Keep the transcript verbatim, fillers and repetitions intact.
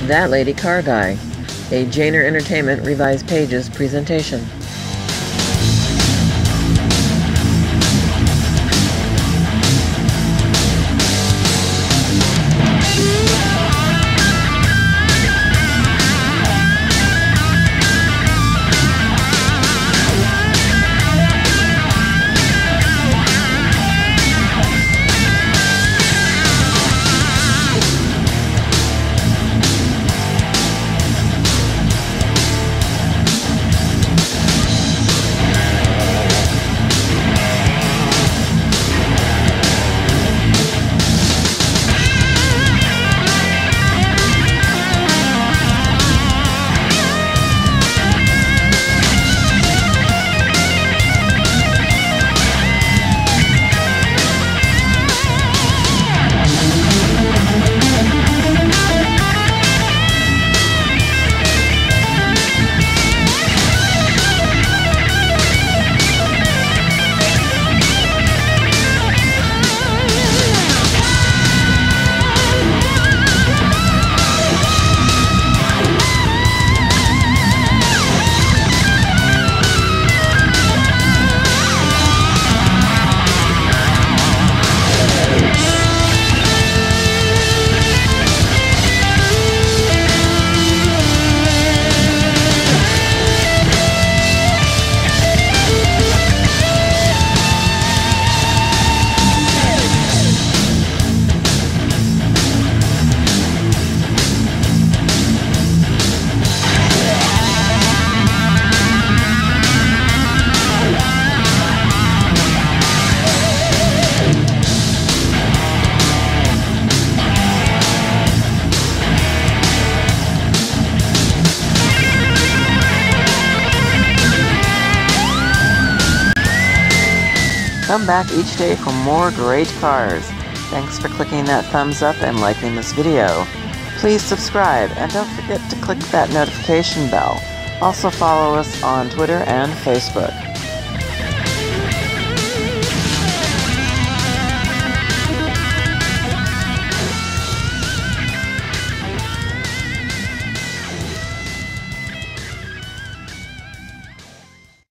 That Lady Car Guy, a Janer Entertainment Revised Pages presentation. Come back each day for more great cars. Thanks for clicking that thumbs up and liking this video. Please subscribe and don't forget to click that notification bell. Also follow us on Twitter and Facebook.